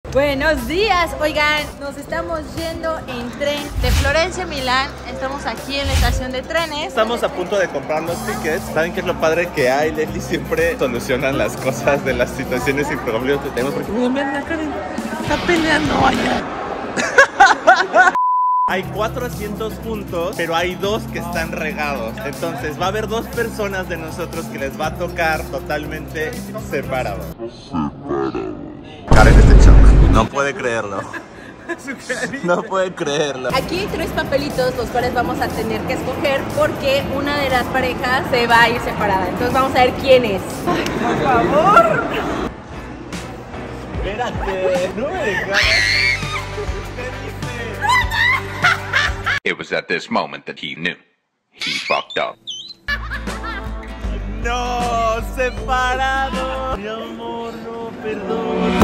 Buenos días, oigan, nos estamos yendo en tren de Florencia a Milán. Estamos aquí en la estación de trenes. Estamos a punto de comprar los tickets. ¿Saben qué es lo padre que hay? Leslie siempre solucionan las cosas de las situaciones y problemas que tenemos. Porque miren, la Karen está peleando allá. Hay 400 puntos, pero hay 2 que están regados. Entonces va a haber 2 personas de nosotros que les va a tocar totalmente separados. Karen está en shock. No puede creerlo. No puede creerlo. Aquí hay 3 papelitos, los cuales vamos a tener que escoger porque una de las parejas se va a ir separada. Entonces vamos a ver quién es. Ay, por favor. Espérate, no me dejas. It was at this moment that he knew. He fucked up. No, separado. Mi amor, no, perdón.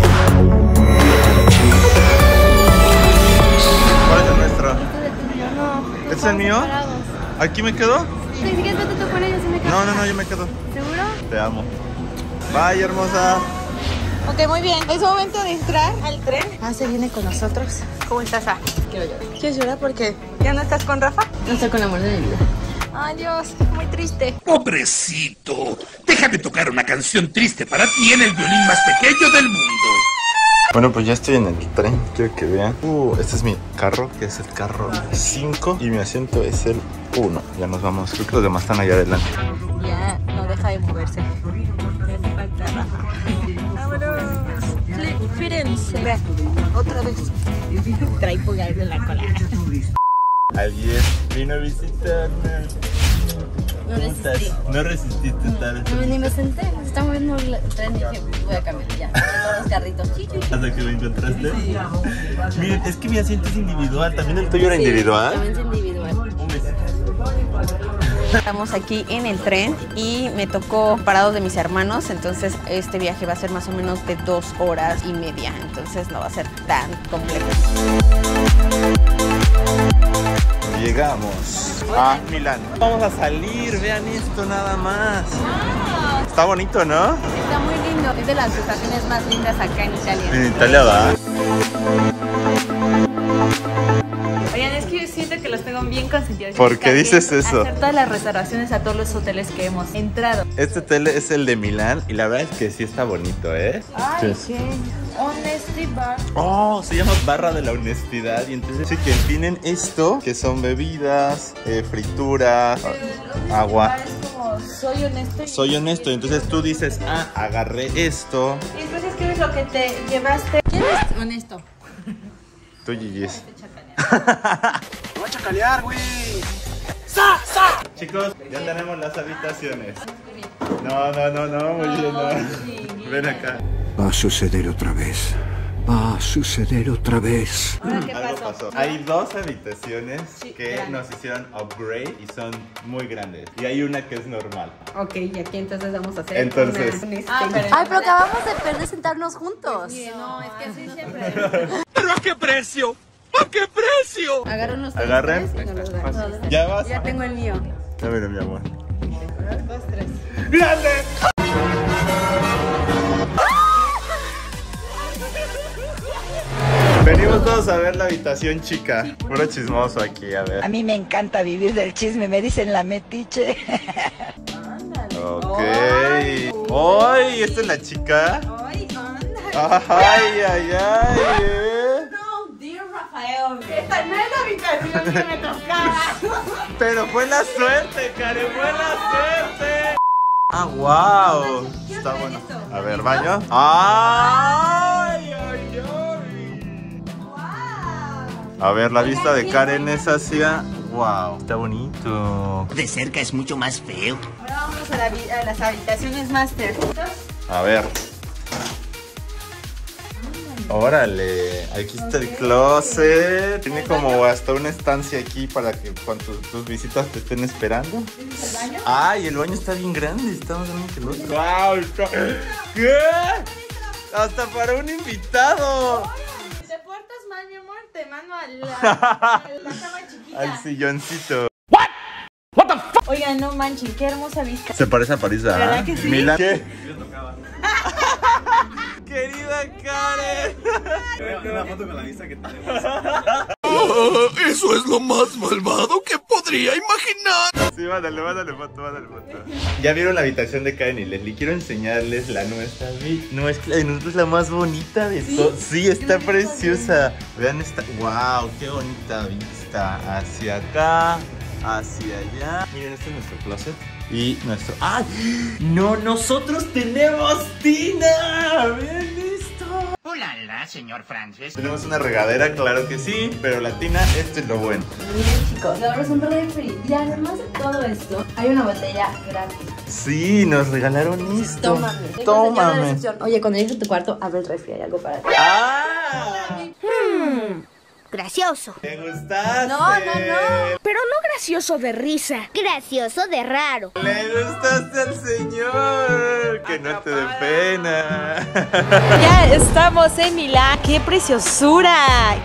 ¿Cuál es el nuestro? ¿Este es el mío? ¿Aquí me quedo? Sí, si quieres vete tú con ellos y me quedo. No, yo me quedo. ¿Seguro? Te amo. Bye, hermosa. Ok, muy bien. Es momento de entrar al tren. Se viene con nosotros. ¿Cómo estás? Quiero llorar. ¿Quieres llorar por qué? ¿Ya no estás con Rafa? No estoy con el amor de mi vida. Ay, Dios, muy triste. Pobrecito, déjame tocar una canción triste para ti en el violín más pequeño del mundo. Bueno, pues ya estoy en el tren, quiero que vean. Este es mi carro, que es el carro 5 y mi asiento es el 1. Ya nos vamos, creo que los demás están allá adelante. Ya, no deja de moverse. Me hace falta Rafa. ¡Vámonos! Firenze. Ve, otra vez. Trae pulgares en la cola. Alguien vino a visitarme. No resistí. No resististe estar. Ni me senté, se está moviendo el tren y dije, voy a cambiar ya. Todos los carritos. ¿Hasta que lo encontraste? Sí. Miren, es que mi asiento es individual. ¿También el tuyo era individual? También es individual. Un besito. Estamos aquí en el tren y me tocó parados de mis hermanos, entonces este viaje va a ser más o menos de 2 horas y media, entonces no va a ser tan complejo. Llegamos a Milán. Vamos a salir, vean esto nada más. Está bonito, ¿no? Está muy lindo, es de las estaciones más lindas acá en Italia. En Italia va. Oigan, es que yo siento que los tengo bien consentidos. ¿Por qué dices eso? Hacer todas las reservaciones a todos los hoteles que hemos entrado. Este hotel es el de Milán y la verdad es que sí está bonito, ¿eh? Ay, qué Honesty Bar. Oh, se llama Barra de la Honestidad y entonces sí que tienen esto, que son bebidas, frituras, agua. Es como, soy honesto. Soy honesto, entonces tú dices, agarré esto. Y después escribes lo que te llevaste. ¿Quién es honesto? Tú, Gigi's. Voy a chacalear, güey. Chicos, ya tenemos las habitaciones. No, muy bien, no. Ven acá. Va a suceder otra vez. Va a suceder otra vez. ¿Qué Algo pasó. Hay 2 habitaciones que grandes. nos hicieron upgrade y son muy grandes. Y hay una que es normal. Ok, y aquí entonces vamos a hacer Entonces. Ay, pero acabamos de perder sentarnos juntos. No, es que así siempre. ¿Pero a qué precio? ¿A qué precio? Agarren los Agarren. tres y nos los dan. ¿Ya vas? Ya tengo el mío. Dámelo, mi amor. 2, 3. ¡Grande! Venimos todos a ver la habitación chica. Puro chismoso aquí, a ver. A mí me encanta vivir del chisme, me dicen la metiche. Ok. ¡Ay! ¿Esta es la chica? Ay, anda. ¡Ay! No, dear Rafael. Esta no es la habitación que me tocaba. Pero fue la suerte, Karen, fue la suerte. Wow. Está bueno. A ver, baño. ¡Ay! A ver, la vista de Karen es hacia... Wow, está bonito. De cerca es mucho más feo. Ahora vamos a las habitaciones master. A ver. Órale, aquí está el closet. Tiene como hasta una estancia aquí para que cuando tus visitas te estén esperando. ¿El baño? Ay, el baño está bien grande, está más grande que el otro. ¡Wow! ¿Qué? Hasta para un invitado. Si te portas mal, mi amor, te mando a la cama chiquita. Al silloncito. Oigan, no manchen, qué hermosa vista. Se parece a París, ¿verdad? ¿Verdad que sí? Milán. ¿Qué? Querida Karen. Una foto con la vista que tenemos. Eso es lo más malvado que podría imaginar. Sí, mándale foto. Ya vieron la habitación de Karen y Leslie. Quiero enseñarles la nuestra. La de nosotros es la más bonita de todo. Sí, está preciosa. Vean esta. Wow, qué bonita vista. Hacia acá, hacia allá. Miren, este es nuestro closet. Y nuestro... ¡Ay! ¡No! ¡Nosotros tenemos tina! ¡Vean esto! ¡Hola, señor Francis! Tenemos una regadera, claro que sí. Pero la tina, esto es lo bueno. Miren, chicos, ahora es un refri. Y además de todo esto, hay una botella gratis. Sí, nos regalaron esto. Tómame. Oye, cuando llegues a tu cuarto, abre el refri, hay algo para ti. ¡Ah! Gracioso. ¿Te gustaste? No. Pero no gracioso de risa. Gracioso de raro. Le gustaste al señor. Que no te dé pena. Ya estamos en Milán. ¡Qué preciosura!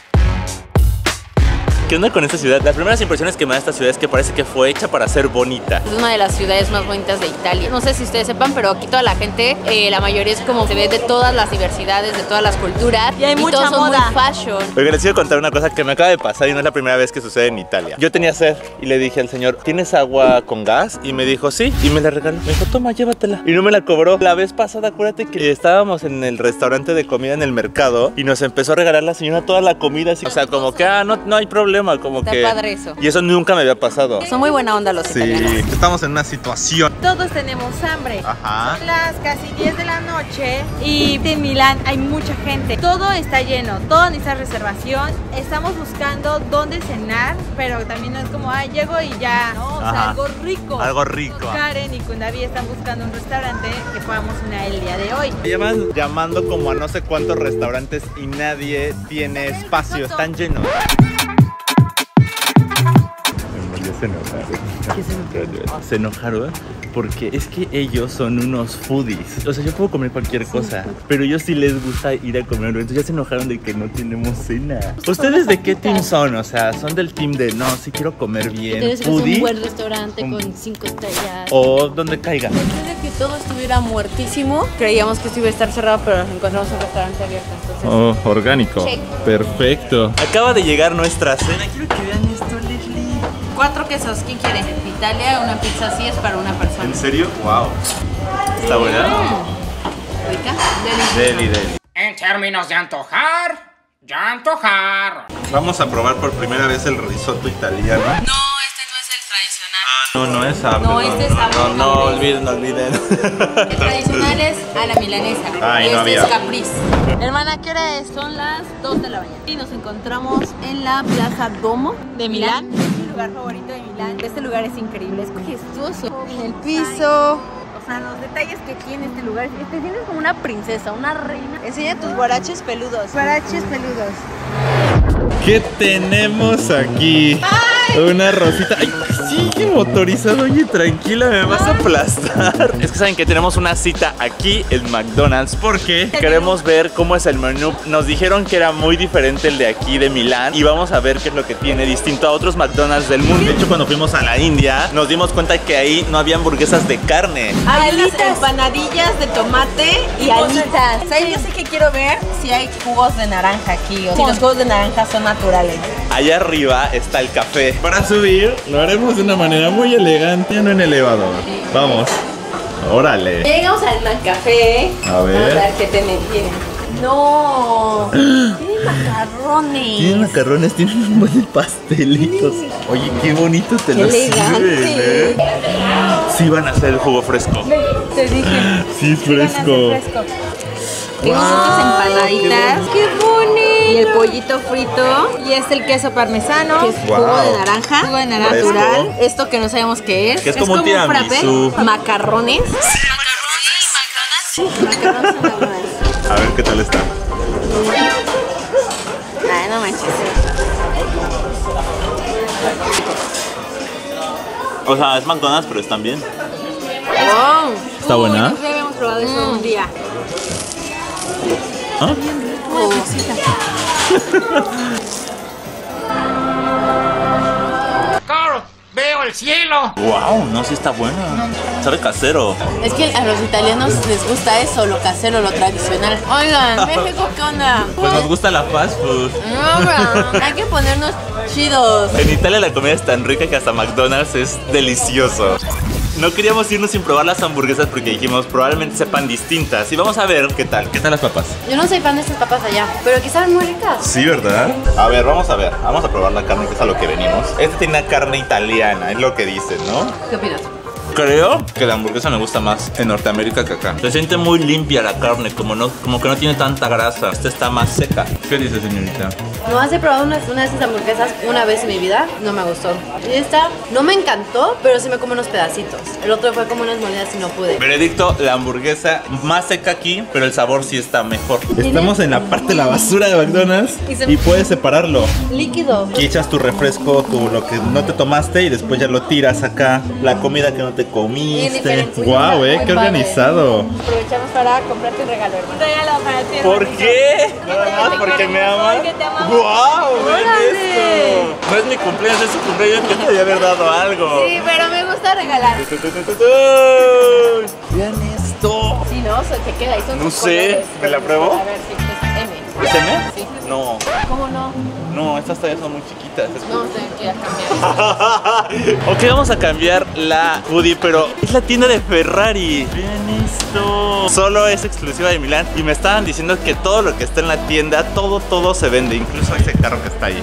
¿Qué onda con esta ciudad? Las primeras impresiones que me da esta ciudad es que parece que fue hecha para ser bonita. Es una de las ciudades más bonitas de Italia. No sé si ustedes sepan, pero aquí toda la gente, la mayoría es como se ve de todas las diversidades, de todas las culturas. Y hay mucha todos moda. Son muy fashion. Oigan, les quiero contar una cosa que me acaba de pasar y no es la primera vez que sucede en Italia. Yo tenía sed y le dije al señor, ¿tienes agua con gas? Y me dijo, sí. Y me la regaló. Me dijo, toma, llévatela. Y no me la cobró. La vez pasada, acuérdate que estábamos en el restaurante de comida en el mercado y nos empezó a regalar la señora toda la comida. Así. O sea, como que, no hay problema, como Está que... padre eso. Y eso nunca me había pasado. Son muy buena onda los italianos. Sí, estamos en una situación. Todos tenemos hambre. Ajá. Son las casi 10 de la noche y en Milán hay mucha gente. Todo está lleno, todo necesita reservación. Estamos buscando dónde cenar, pero también no es como, llego y ya, ¿no? O sea, algo rico. Algo rico. Karen y Kundavi están buscando un restaurante que podamos cenar el día de hoy. Llevan llamando como a no sé cuántos restaurantes y nadie tiene espacio, están llenos. Se enojaron porque es que ellos son unos foodies. O sea, yo puedo comer cualquier cosa, pero ellos sí les gusta ir a comer. Entonces ya se enojaron de que no tenemos cena. ¿Ustedes de qué team son? O sea, ¿son del team de no, sí quiero comer bien, foodie? Un buen restaurante con 5 estrellas. O donde caiga. Después de que todo estuviera muertísimo, creíamos que esto iba a estar cerrado, pero encontramos un restaurante abierto. Entonces, orgánico. Check. Perfecto. Acaba de llegar nuestra cena. Quiero que vean esto, Leslie. 4 quesos, ¿quién quiere? De Italia, una pizza así es para una persona. ¿En serio? Wow. ¿Está buena? ¿Rica? Deli. En términos de antojar, ya antojar. Vamos a probar por primera vez el risotto italiano. No, este no es el tradicional. No es hambre. No, este es hambre. No olviden. El tradicional es a la milanesa. Ay, y no este había. es capriz. Hermana, ¿qué hora es? Son las 2 de la mañana. Y nos encontramos en la Plaza Domo de Milán. Es mi lugar favorito de Milán. Este lugar es increíble, es majestuoso. En el piso. O sea, los detalles que tiene este lugar. Te sientes como una princesa, una reina. Enseña tus guaraches peludos. Guaraches peludos. ¿Qué tenemos aquí? ¡Ay! Una rosita. ¡Ay, sigue motorizado! Oye, tranquila, me vas a aplastar. Es que saben que tenemos una cita aquí en McDonald's porque queremos ver cómo es el menú. Nos dijeron que era muy diferente el de aquí de Milán y vamos a ver qué es lo que tiene distinto a otros McDonald's del mundo. De hecho, cuando fuimos a la India nos dimos cuenta que ahí no había hamburguesas de carne. Hay unas empanadillas de tomate y alitas. O sea, yo sé que quiero ver si hay jugos de naranja aquí o si los jugos de naranja son naturales. Allá arriba está el café. Para subir lo haremos de una manera muy elegante, no en elevador. Vamos. Órale. Llegamos al café. A ver. Vamos a ver qué tiene. No. Tiene macarrones. Tienen macarrones, tienen un buen de pastelitos. Oye, qué bonito te lo sirven, Sí van a hacer el jugo fresco. Te dije. Sí, fresco. Tenemos otras empanaditas. ¡Qué bonito! Y el pollito frito. Y es el queso parmesano. Que es jugo de naranja. Jugo de naranja natural. Esto que no sabemos qué es. Que es como un tiramisú. Macarrones. Macarrones son McDonald's. A ver qué tal está. Ay, no manches. O sea, es McDonald's, pero están bien. Wow. ¿Está buena? Ya habíamos probado eso un día. ¿Ah? Carl, veo el cielo. Wow, no, sí está buena. sabe casero. Es que a los italianos les gusta eso, lo casero, lo tradicional. Oigan, México, ¿qué onda? Pues nos gusta la fast food. No, bro, hay que ponernos chidos. En Italia la comida es tan rica que hasta McDonald's es delicioso. No queríamos irnos sin probar las hamburguesas porque dijimos probablemente sepan distintas. Y vamos a ver qué tal. ¿Qué tal las papas? Yo no soy fan de estas papas allá, pero que saben muy ricas. Sí, ¿verdad? A ver. Vamos a probar la carne, que es a lo que venimos. Esta tiene una carne italiana, es lo que dicen, ¿no? ¿Qué opinas? Creo que la hamburguesa me gusta más en Norteamérica que acá. Se siente muy limpia la carne, como que no tiene tanta grasa. Esta está más seca. ¿Qué dice, señorita? No, has probado una de esas hamburguesas una vez en mi vida, no me gustó. Y esta no me encantó, pero sí me como unos pedacitos. El otro fue como unas mordidas y no pude. Veredicto, la hamburguesa más seca aquí, pero el sabor sí está mejor. Estamos en la parte de la basura de McDonald's y puedes separarlo. Líquido. Aquí echas tu refresco, lo que no te tomaste y después ya lo tiras acá. La comida que no te comiste. Wow, qué organizado. Aprovechamos para comprarte un regalo, hermano. Regalo para ti. ¿Por qué? Nada más porque me amas. Porque te amamos. Wow, ven esto. No es mi cumpleaños, es su cumpleaños, que te debía haber dado algo. Sí, pero me gusta regalar. Vean esto. Sí, no, se te queda. No sé, ¿me la pruebo? A ver, sí, es M. ¿Es M? Sí. No. ¿Cómo no? No, estas tallas son muy chiquitas. No, tengo que ir a cambiar. Ok, vamos a cambiar la hoodie, pero es la tienda de Ferrari. Vean esto. Solo es exclusiva de Milán y me estaban diciendo que todo lo que está en la tienda, todo se vende, incluso ese carro que está ahí.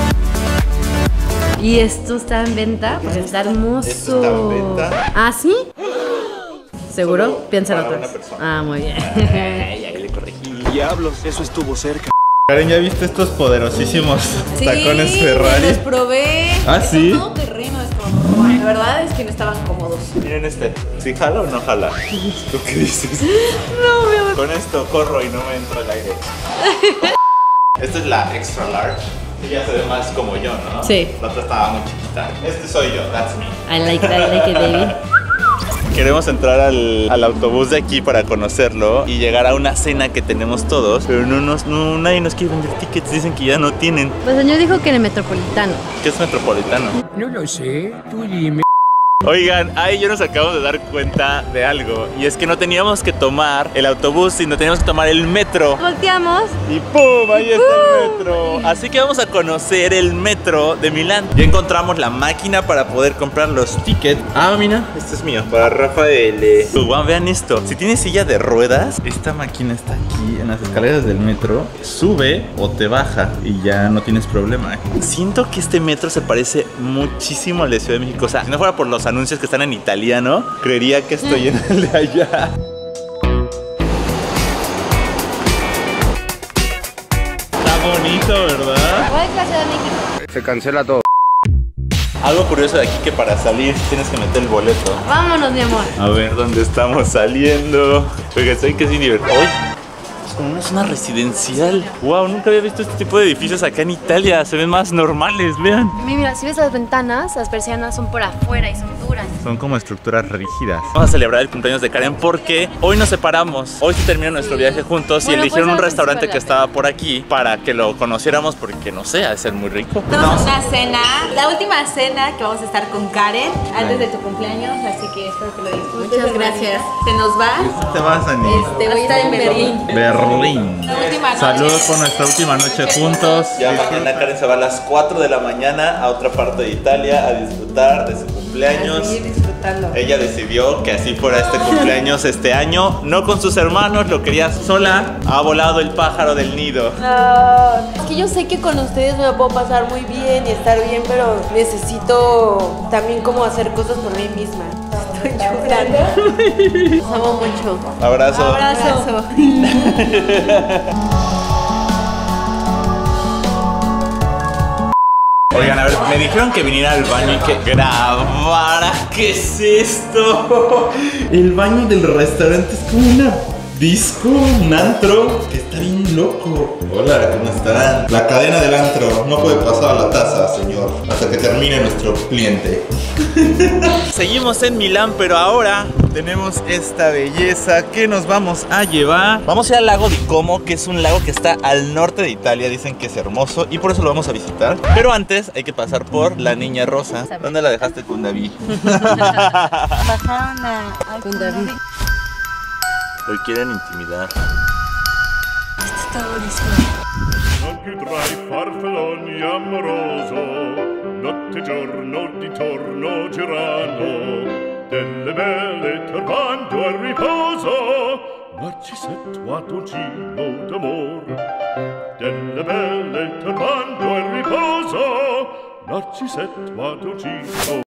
¿Y esto está en venta? Pues está hermoso. Esto está en venta. ¿Ah, sí? ¿Seguro? Solo Piénsalo para otra una vez. persona. Ah, muy bien. Ahí le corregí. Diablos, eso estuvo cerca. Karen, ¿ya viste estos poderosísimos tacones Ferrari? Los probé. ¿Ah, sí? Es todo terreno, es como... La verdad es que no estaban cómodos. Miren este. ¿Sí jala o no jala? ¿Tú qué dices? No, mi amor. Con esto corro y no me entra el aire. Esta es la extra large. Ella se ve más como yo, ¿no? Sí. La otra estaba muy chiquita. Este soy yo, that's me. I like it, baby. Queremos entrar al autobús de aquí para conocerlo y llegar a una cena que tenemos todos, pero nadie nos quiere vender tickets, dicen que ya no tienen. Pues el señor dijo que en el Metropolitano. ¿Qué es Metropolitano? No lo sé, tú dime. Oigan, ahí yo nos acabamos de dar cuenta de algo, y es que no teníamos que tomar el autobús, sino teníamos que tomar el metro. Volteamos. Y ¡pum! Ahí está el metro. Así que vamos a conocer el metro de Milán. Ya encontramos la máquina para poder comprar los tickets. Ah, mira, este es mío, para Rafael. Wow, vean esto. Si tienes silla de ruedas, esta máquina está aquí en las escaleras del metro. Sube o te baja y ya no tienes problema. Siento que este metro se parece muchísimo al de Ciudad de México. O sea, si no fuera por los anuncios que están en italiano, creería que estoy en el de allá. Bonito, ¿verdad? ¿Cuál clase de México? Se cancela todo. Algo curioso de aquí que para salir tienes que meter el boleto. Vámonos, mi amor. A ver dónde estamos saliendo. Porque estoy que sin divertido. ¡Uy! Es como una zona residencial. Wow, nunca había visto este tipo de edificios acá en Italia. Se ven más normales, vean. Mira, si ves las ventanas, las persianas son por afuera y son duras. Son como estructuras rígidas. Vamos a celebrar el cumpleaños de Karen porque hoy nos separamos. Hoy se terminó nuestro viaje juntos y Bueno, eligieron pues, un restaurante sí, que estaba por aquí para que lo conociéramos porque no sé, ha de ser muy rico. Tenemos una cena, la última cena que vamos a estar con Karen antes de tu cumpleaños, así que espero que lo disfrutes. Muchas gracias. Se nos va. ¿Te vas, Ani? Voy a estar en Berlín. Berlín. La última noche. Salud por nuestra última noche juntos. Ya mañana Karen se va a las 4 de la mañana a otra parte de Italia a disfrutar de su cumpleaños. A seguir disfrutando. Ella decidió que así fuera este cumpleaños este año, no con sus hermanos, lo quería sola. Ha volado el pájaro del nido. Es que yo sé que con ustedes me lo puedo pasar muy bien y estar bien, pero necesito también como hacer cosas por mí misma. Estoy llorando. Los amo mucho. Abrazo. Abrazo. Oigan, a ver, me dijeron que viniera al baño y que grabara. ¿Qué es esto? El baño del restaurante es como una disco, un antro que está bien loco. Hola, ¿cómo están? La cadena del antro no puede pasar a la taza, señor, hasta que termine nuestro cliente. Seguimos en Milán, pero ahora tenemos esta belleza que nos vamos a llevar. Vamos a ir al lago di Como, que es un lago que está al norte de Italia. Dicen que es hermoso y por eso lo vamos a visitar. Pero antes hay que pasar por la Niña Rosa. ¿Dónde la dejaste con David? Bajaron Con David. Hoy quieren intimidar. Esto está buenísimo. Anche tra I farfalloni amoroso, notte e giorno di torno girano, delle belle turbando al riposo, Narcisetto Adoncino d'amor. Delle belle turbando al riposo, Narcisetto Adoncino.